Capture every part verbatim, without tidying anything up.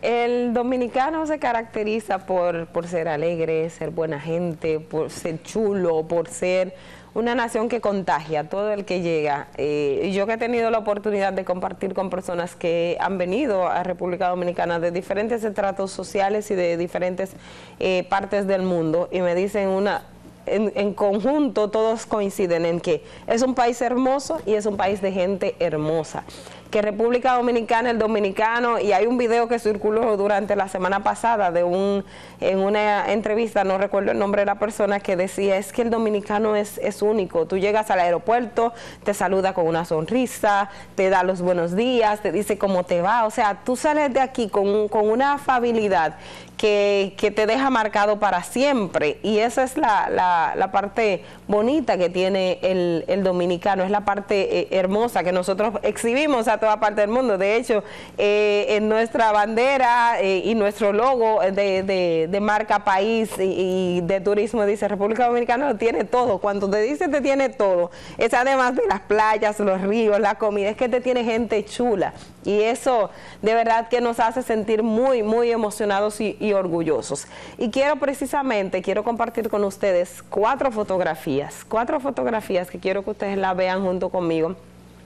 El dominicano se caracteriza por, por ser alegre, ser buena gente, por ser chulo, por ser una nación que contagia a todo el que llega. Eh, yo que he tenido la oportunidad de compartir con personas que han venido a República Dominicana de diferentes estratos sociales y de diferentes eh, partes del mundo, y me dicen una... En, en conjunto todos coinciden en que es un país hermoso y es un país de gente hermosa. Que República Dominicana, el dominicano, y hay un video que circuló durante la semana pasada de un, en una entrevista, no recuerdo el nombre de la persona, que decía, es que el dominicano es, es único. Tú llegas al aeropuerto, te saluda con una sonrisa, te da los buenos días, te dice cómo te va. O sea, tú sales de aquí con, con una afabilidad que, que te deja marcado para siempre. Y esa es la, la, la parte bonita que tiene el, el dominicano, es la parte eh, hermosa que nosotros exhibimos a toda parte del mundo. De hecho, eh, en nuestra bandera eh, y nuestro logo de, de, de marca país y, y de turismo dice República Dominicana lo tiene todo. Cuando te dice te tiene todo, es además de las playas, los ríos, la comida, es que te tiene gente chula. Y eso de verdad que nos hace sentir muy, muy emocionados y, y orgullosos. Y quiero precisamente, quiero compartir con ustedes cuatro fotografías, cuatro fotografías que quiero que ustedes la vean junto conmigo,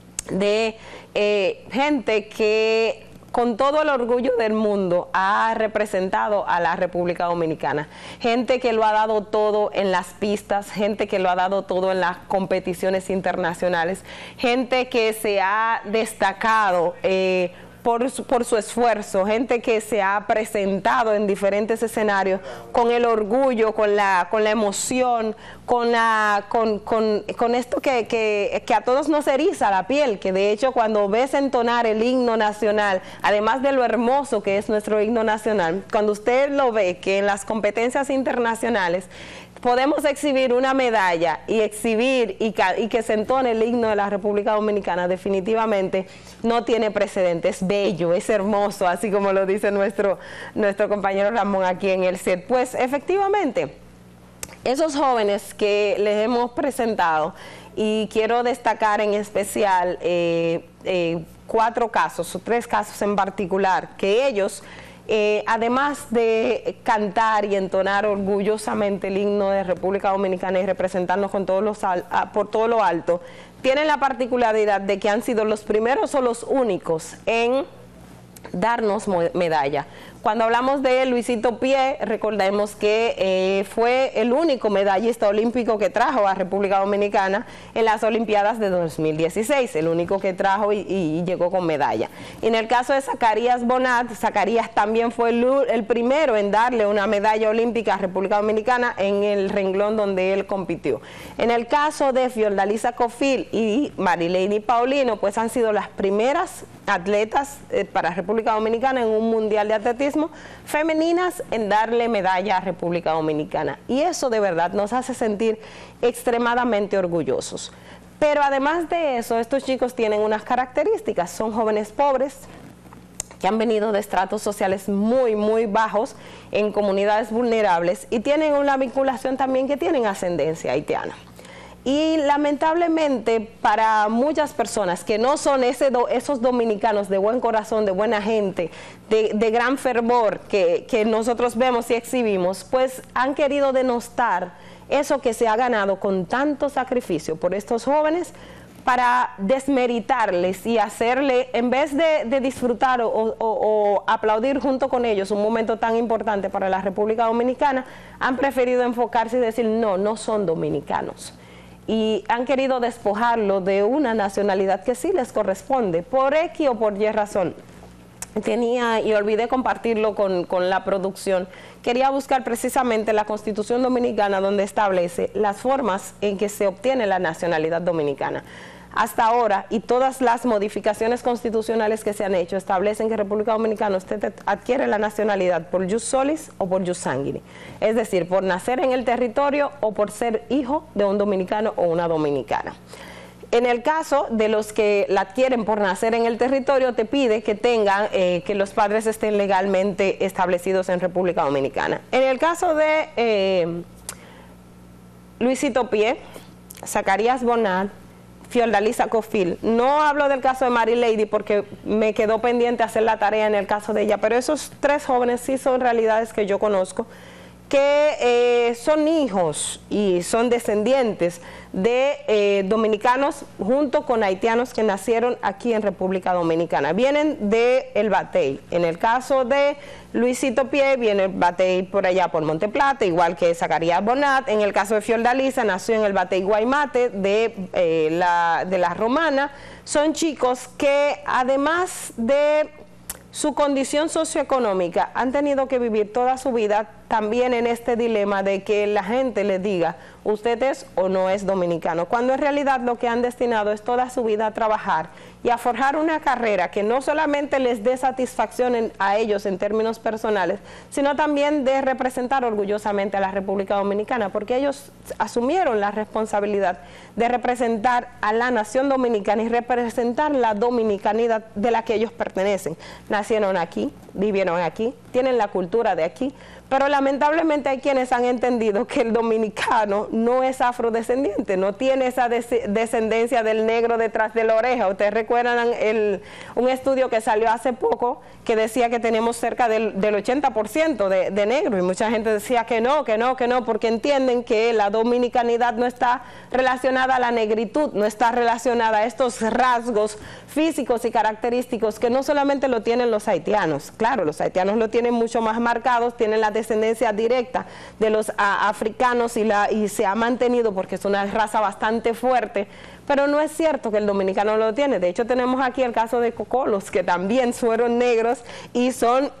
de eh, gente que con todo el orgullo del mundo ha representado a la República Dominicana. Gente que lo ha dado todo en las pistas, gente que lo ha dado todo en las competiciones internacionales, gente que se ha destacado eh, Por su, por su esfuerzo, gente que se ha presentado en diferentes escenarios con el orgullo, con la, con la emoción, con, la, con, con, con esto que, que, que a todos nos eriza la piel, que de hecho cuando ves entonar el himno nacional, además de lo hermoso que es nuestro himno nacional, cuando usted lo ve que en las competencias internacionales podemos exhibir una medalla y exhibir y, y que se entone el himno de la República Dominicana, definitivamente no tiene precedentes. Es bello, es hermoso, así como lo dice nuestro, nuestro compañero Ramón aquí en el set. Pues efectivamente, esos jóvenes que les hemos presentado, y quiero destacar en especial eh, eh, cuatro casos, o tres casos en particular, que ellos... Eh, además de cantar y entonar orgullosamente el himno de República Dominicana y representarnos con todos los al, a, por todo lo alto, tienen la particularidad de que han sido los primeros o los únicos en darnos medalla. Cuando hablamos de Luisito Pie, recordemos que eh, fue el único medallista olímpico que trajo a República Dominicana en las Olimpiadas de dos mil dieciséis, el único que trajo y, y llegó con medalla. Y en el caso de Zacarías Bonat, Zacarías también fue el, el primero en darle una medalla olímpica a República Dominicana en el renglón donde él compitió. En el caso de Fiordalisa Cofil y Marilady Paulino, pues han sido las primeras atletas eh, para República Dominicana en un mundial de atletismo femeninas en darle medalla a República Dominicana, y eso de verdad nos hace sentir extremadamente orgullosos. Pero además de eso, estos chicos tienen unas características: son jóvenes pobres que han venido de estratos sociales muy muy bajos en comunidades vulnerables, y tienen una vinculación también que tienen ascendencia haitiana. Y lamentablemente para muchas personas que no son ese do, esos dominicanos de buen corazón, de buena gente, de, de gran fervor que, que nosotros vemos y exhibimos, pues han querido denostar eso que se ha ganado con tanto sacrificio por estos jóvenes, para desmeritarles y hacerle, en vez de, de disfrutar o, o, o aplaudir junto con ellos un momento tan importante para la República Dominicana, han preferido enfocarse y decir no, no son dominicanos. Y han querido despojarlo de una nacionalidad que sí les corresponde, por X o por Y razón. Tenía, y olvidé compartirlo con, con la producción, quería buscar precisamente la Constitución Dominicana, donde establece las formas en que se obtiene la nacionalidad dominicana. Hasta ahora, y todas las modificaciones constitucionales que se han hecho, establecen que República Dominicana usted adquiere la nacionalidad por jus solis o por jus sanguinis, es decir, por nacer en el territorio o por ser hijo de un dominicano o una dominicana. En el caso de los que la adquieren por nacer en el territorio, te pide que tengan, eh, que los padres estén legalmente establecidos en República Dominicana. En el caso de eh, Luisito Pie, Zacarías Bonat, Fiordalisa Cofil. No hablo del caso de Mary Lady porque me quedó pendiente hacer la tarea en el caso de ella, pero esos tres jóvenes sí son realidades que yo conozco, que eh, son hijos y son descendientes de eh, dominicanos junto con haitianos que nacieron aquí en República Dominicana. Vienen de el Batey. En el caso de Luisito Pie, viene el Batey por allá por Monteplata, igual que Zacarías Bonat. En el caso de Fiordalisa, nació en el Batey Guaymate de, eh, la, de la Romana. Son chicos que además de su condición socioeconómica han tenido que vivir toda su vida también en este dilema de que la gente les diga usted es o no es dominicano, cuando en realidad lo que han destinado es toda su vida a trabajar y a forjar una carrera que no solamente les dé satisfacción en, a ellos en términos personales, sino también de representar orgullosamente a la República Dominicana, porque ellos asumieron la responsabilidad de representar a la nación dominicana y representar la dominicanidad de la que ellos pertenecen. Nacieron aquí, vivieron aquí, tienen la cultura de aquí, pero lamentablemente hay quienes han entendido que el dominicano no es afrodescendiente, no tiene esa des descendencia del negro detrás de la oreja. Ustedes recuerdan el, un estudio que salió hace poco que decía que tenemos cerca del, del ochenta por ciento de, de negros, y mucha gente decía que no, que no, que no, porque entienden que la dominicanidad no está relacionada a la negritud, no está relacionada a estos rasgos físicos y característicos que no solamente lo tienen los haitianos. Claro, los haitianos lo tienen mucho más marcados, tienen la descendencia directa de los a, africanos y, la, y se ha mantenido porque es una raza bastante fuerte, pero no es cierto que el dominicano lo tiene. De hecho, tenemos aquí el caso de Cocolos, que también fueron negros y son...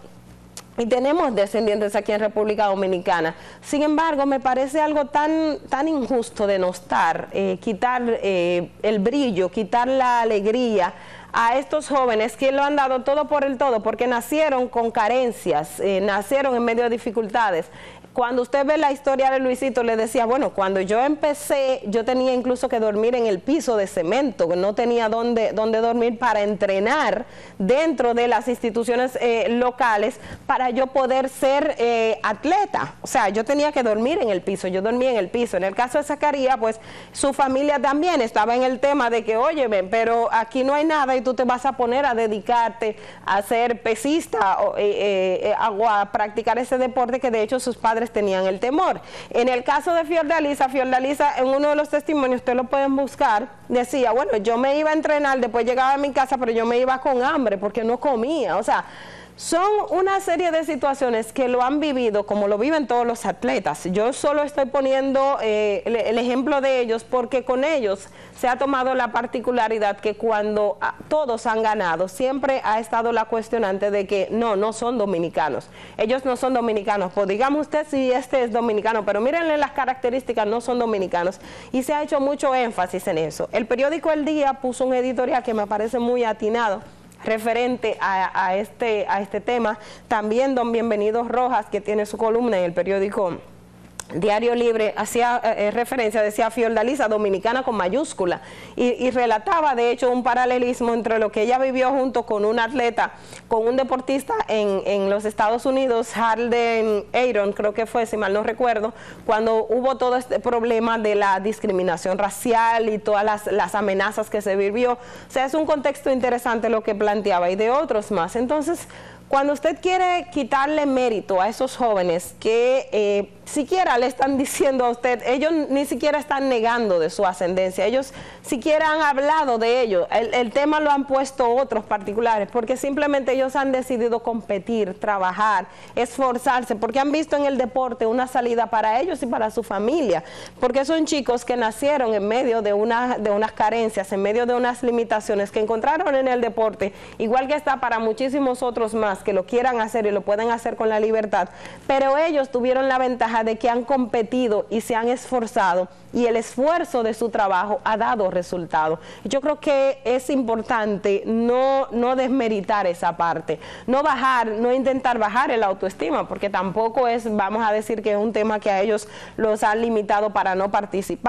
y tenemos descendientes aquí en República Dominicana. Sin embargo, me parece algo tan, tan injusto denostar, eh, quitar eh, el brillo, quitar la alegría a estos jóvenes que lo han dado todo por el todo, porque nacieron con carencias, eh, nacieron en medio de dificultades. Cuando usted ve la historia de Luisito, le decía, bueno, cuando yo empecé, yo tenía incluso que dormir en el piso de cemento, que no tenía dónde, dónde dormir para entrenar dentro de las instituciones eh, locales para yo poder ser eh, atleta. O sea, yo tenía que dormir en el piso, yo dormía en el piso. En el caso de Zacarías, pues su familia también estaba en el tema de que, óyeme, pero aquí no hay nada y tú te vas a poner a dedicarte a ser pesista o eh, eh, a, a practicar ese deporte que de hecho sus padres tenían el temor. En el caso de Fiordalisa, Fiordalisa en uno de los testimonios, ustedes lo pueden buscar, decía, bueno, yo me iba a entrenar, después llegaba a mi casa, pero yo me iba con hambre porque no comía. O sea, son una serie de situaciones que lo han vivido como lo viven todos los atletas. Yo solo estoy poniendo eh, el, el ejemplo de ellos porque con ellos se ha tomado la particularidad que cuando a, todos han ganado, siempre ha estado la cuestionante de que no, no son dominicanos. Ellos no son dominicanos. Pues digamos usted si este es dominicano, pero mírenle las características, no son dominicanos. Y se ha hecho mucho énfasis en eso. El periódico El Día puso un editorial que me parece muy atinado referente a, a, este, a este tema. También don Bienvenido Rojas, que tiene su columna en el periódico Diario Libre, hacía eh, referencia, decía Fiordalisa, dominicana con mayúscula, y, y relataba de hecho un paralelismo entre lo que ella vivió junto con un atleta, con un deportista en, en los Estados Unidos, Harden Aaron, creo que fue, si mal no recuerdo, cuando hubo todo este problema de la discriminación racial y todas las, las amenazas que se vivió. O sea, es un contexto interesante lo que planteaba y de otros más. Entonces, cuando usted quiere quitarle mérito a esos jóvenes que eh, siquiera le están diciendo a usted, ellos ni siquiera están negando de su ascendencia, ellos siquiera han hablado de ello, el, el tema lo han puesto otros particulares, porque simplemente ellos han decidido competir, trabajar, esforzarse, porque han visto en el deporte una salida para ellos y para su familia, porque son chicos que nacieron en medio de, una, de unas carencias, en medio de unas limitaciones que encontraron en el deporte, igual que está para muchísimos otros más que lo quieran hacer y lo pueden hacer con la libertad, pero ellos tuvieron la ventaja de que han competido y se han esforzado y el esfuerzo de su trabajo ha dado resultado. Yo creo que es importante no, no desmeritar esa parte, no bajar, no intentar bajar el autoestima, porque tampoco es, vamos a decir que es un tema que a ellos los han limitado para no participar.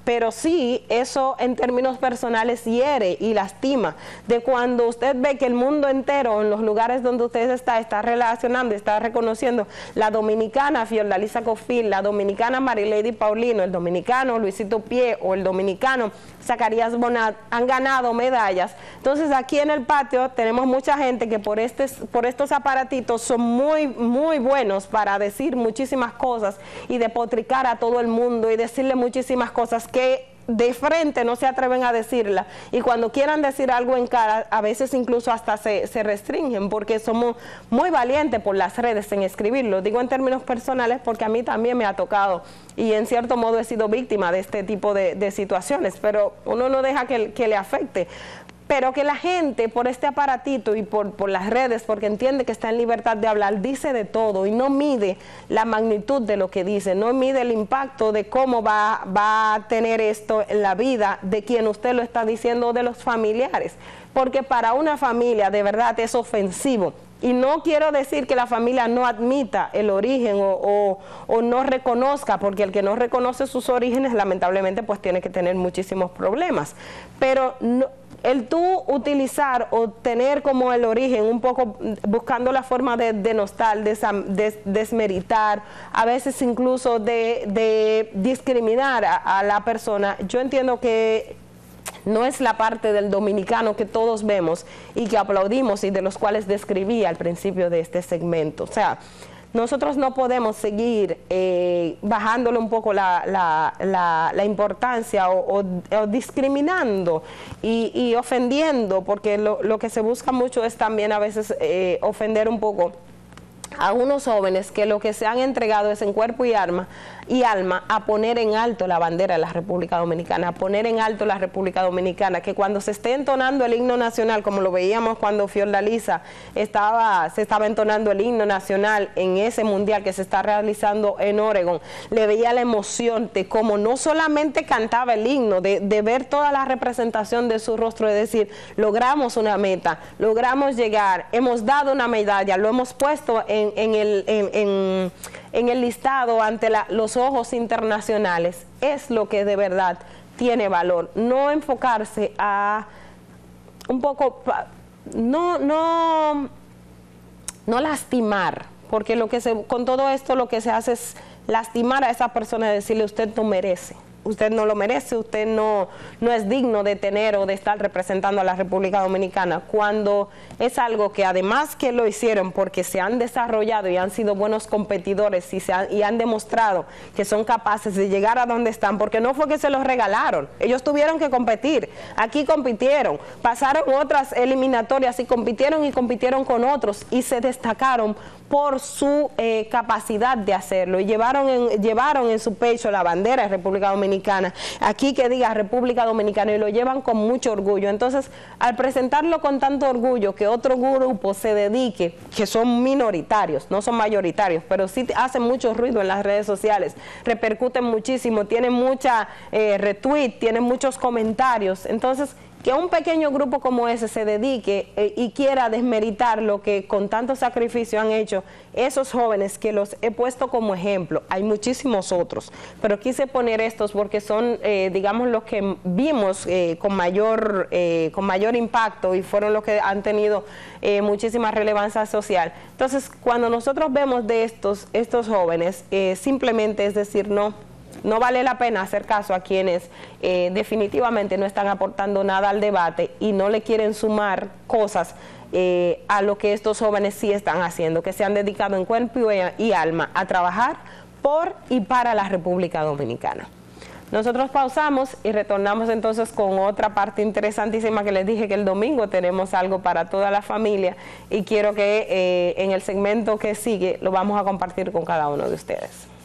pero sí, eso en términos personales hiere y lastima, de cuando usted ve que el mundo entero, en los lugares donde usted está, está relacionando, está reconociendo la dominicana Fiordalisa Cofil, la dominicana Marilady Paulino, el dominicano Luisito Pie o el dominicano Zacarías Bonat han ganado medallas. Entonces aquí en el patio tenemos mucha gente que por, este, por estos aparatitos son muy, muy buenos para decir muchísimas cosas y depotricar a todo el mundo y decirle muchísimas cosas que de frente no se atreven a decirla, y cuando quieran decir algo en cara, a veces incluso hasta se, se restringen, porque somos muy valientes por las redes en escribirlo. Digo en términos personales porque a mí también me ha tocado, y en cierto modo he sido víctima de este tipo de, de situaciones, pero uno no deja que, que le afecte. Pero que la gente por este aparatito y por, por las redes, porque entiende que está en libertad de hablar, dice de todo y no mide la magnitud de lo que dice, no mide el impacto de cómo va, va a tener esto en la vida de quien usted lo está diciendo, de los familiares. Porque para una familia de verdad es ofensivo. Y no quiero decir que la familia no admita el origen o, o, o no reconozca, porque el que no reconoce sus orígenes lamentablemente pues tiene que tener muchísimos problemas. Pero no, el tú utilizar o tener como el origen un poco buscando la forma de denostar, de, de desmeritar, a veces incluso de, de discriminar a, a la persona, yo entiendo que no es la parte del dominicano que todos vemos y que aplaudimos y de los cuales describí al principio de este segmento. O sea, nosotros no podemos seguir eh, bajándole un poco la, la, la, la importancia o, o, o discriminando y, y ofendiendo, porque lo, lo que se busca mucho es también a veces eh, ofender un poco a unos jóvenes que lo que se han entregado es en cuerpo y alma, y alma a poner en alto la bandera de la República Dominicana, a poner en alto la República Dominicana, que cuando se esté entonando el himno nacional, como lo veíamos cuando Fiordalisa estaba, se estaba entonando el himno nacional en ese mundial que se está realizando en Oregón, le veía la emoción de cómo no solamente cantaba el himno, de, de ver toda la representación de su rostro, de decir, logramos una meta, logramos llegar, hemos dado una medalla, lo hemos puesto en, en, el, en, en, en el listado ante la, los ojos internacionales. Es lo que de verdad tiene valor, no enfocarse a un poco, no, no, no lastimar, porque lo que se, con todo esto lo que se hace es lastimar a esa persona y decirle, usted no merece. Usted no lo merece, usted no, no es digno de tener o de estar representando a la República Dominicana, cuando es algo que además que lo hicieron porque se han desarrollado y han sido buenos competidores y, se han, y han demostrado que son capaces de llegar a donde están, porque no fue que se los regalaron, ellos tuvieron que competir, aquí compitieron, pasaron otras eliminatorias y compitieron y compitieron con otros y se destacaron por su eh, capacidad de hacerlo y llevaron en, llevaron en su pecho la bandera de República Dominicana, aquí que diga República Dominicana, y lo llevan con mucho orgullo. Entonces, al presentarlo con tanto orgullo, que otro grupo se dedique, que son minoritarios, no son mayoritarios, pero sí hacen mucho ruido en las redes sociales, repercuten muchísimo, tienen mucha eh, retweet, tienen muchos comentarios, entonces que un pequeño grupo como ese se dedique eh, y quiera desmeritar lo que con tanto sacrificio han hecho esos jóvenes, que los he puesto como ejemplo. Hay muchísimos otros, pero quise poner estos porque son, eh, digamos, los que vimos eh, con mayor eh, con mayor impacto y fueron los que han tenido eh, muchísima relevancia social. Entonces, cuando nosotros vemos de estos, estos jóvenes, eh, simplemente es decir, no, no vale la pena hacer caso a quienes eh, definitivamente no están aportando nada al debate y no le quieren sumar cosas eh, a lo que estos jóvenes sí están haciendo, que se han dedicado en cuerpo y alma a trabajar por y para la República Dominicana. Nosotros pausamos y retornamos entonces con otra parte interesantísima, que les dije que el domingo tenemos algo para toda la familia y quiero que eh, en el segmento que sigue lo vamos a compartir con cada uno de ustedes.